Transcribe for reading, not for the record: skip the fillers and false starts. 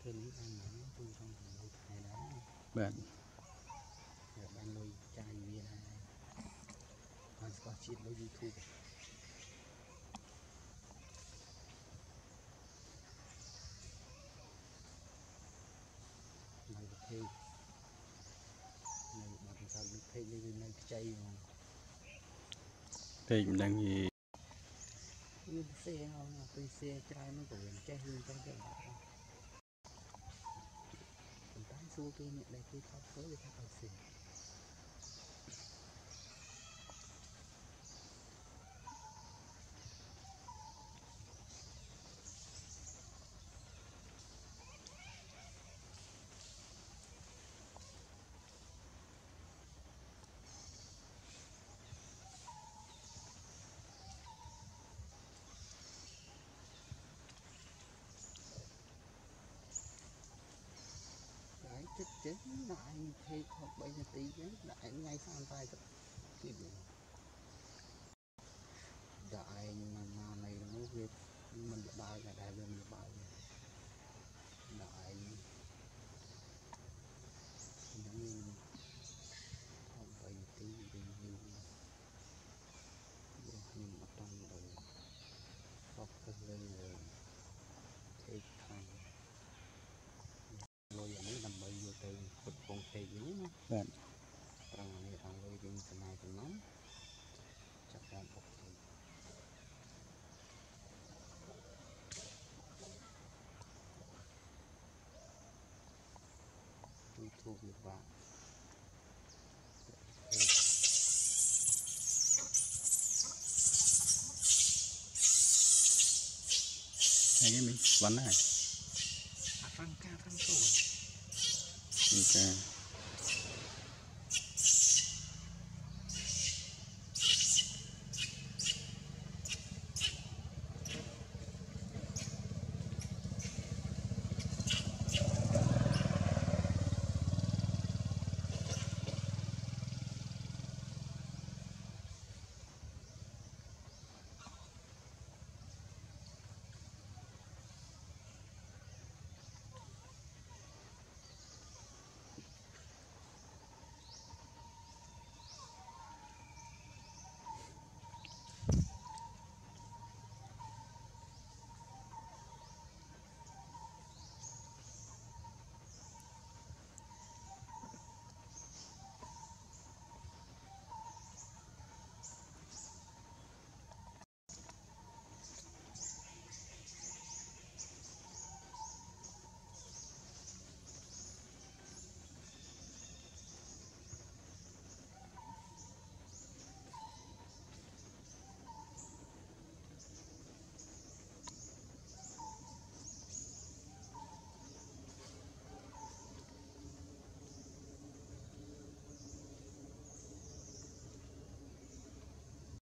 bạn thì mình đang gì xe trai nó cũng trai hương trai cái tái xua kia nhận đây kia thao phối để thao xe chết lại thì không bây giờ tí lại ngay sang tay cái đại mà này nó việc mình đại là đại lên đại đại những không bây tí nhưng mà trong đầu bóc cái lên rồi thế thằng lôi ở mấy năm bây giờ từ một con thế dữ bạn thằng này thằng lôi đi từ này từ nóng chắc là ok tôi thu việc bạn hay cái mình bắn này phăng ca phăng cổ ok